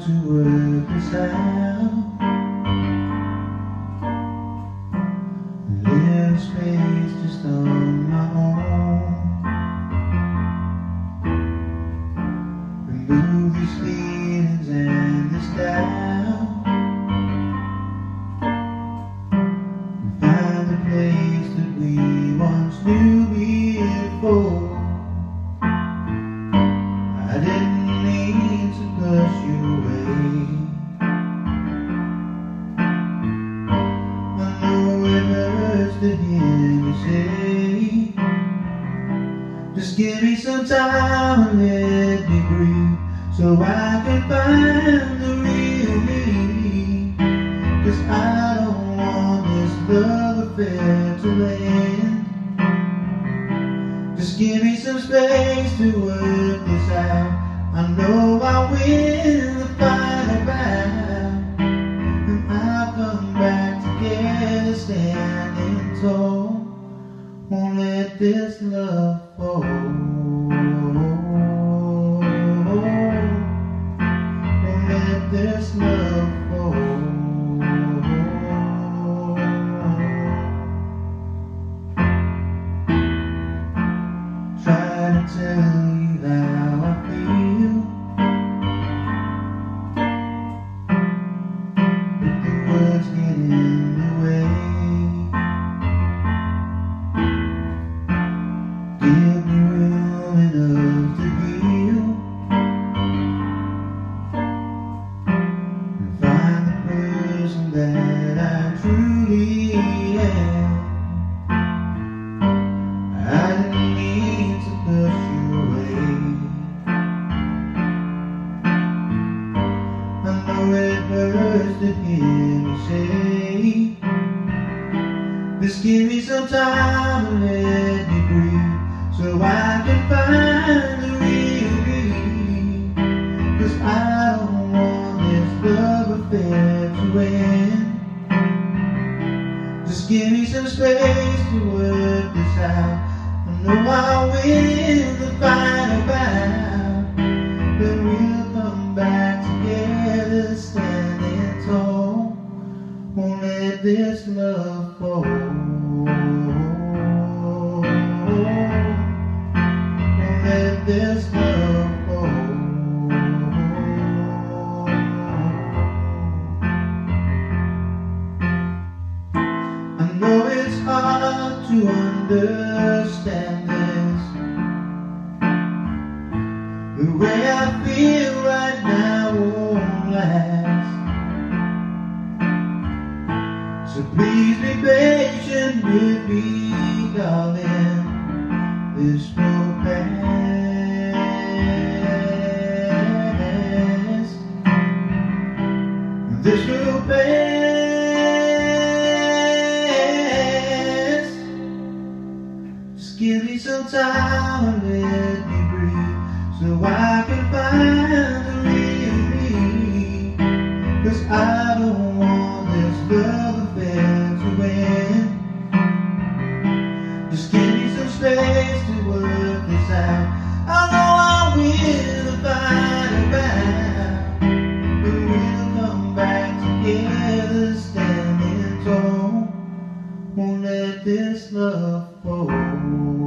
to work this out. A little space just on my own. Remove these feelings and this doubt, and find the place that we once knew before. I didn't mean to push you away. I know it hurts to hear you say, just give me some time and let me breathe, so I can find the real me. 'Cause I don't want this love affair to end. Just give me some space to work this out. I know I'll win the final bout, and I'll come back together standing tall. Won't let this love fall. Won't let this love fall. Try to tell you how I feel, but the words get in the way. Give me room enough to heal, and find the person that I truly am. I didn't mean to push you away. I know it hurts to hear me say, just give me some time and let me breathe, so I can find the real me. 'Cause I don't want this love affair to end. Just give me some space to work this out. I know I'll win the final bout, but we'll come back together standing tall. Won't let this love fall. Won't let this love fall. I know it's hard to understand this, the way I feel right now won't last. So please be patient with me, darling. This will pass. This will pass. Just give me some time and let me breathe, so I can find the real me. 'Cause I don't want this love affair to end. Just give me some space to work this out. I know I'll win the final bout, but we'll come back together standing tall. Won't let this love fall.